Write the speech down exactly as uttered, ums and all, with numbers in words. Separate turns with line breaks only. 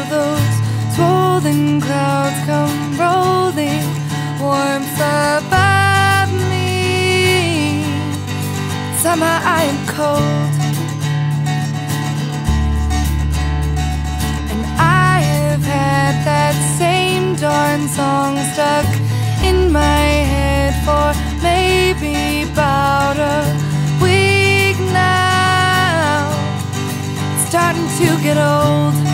those swollen clouds come rolling, warmth above me. Summer, I am cold, and I have had that same darn song stuck in my head for maybe about a week now. It's starting to get old.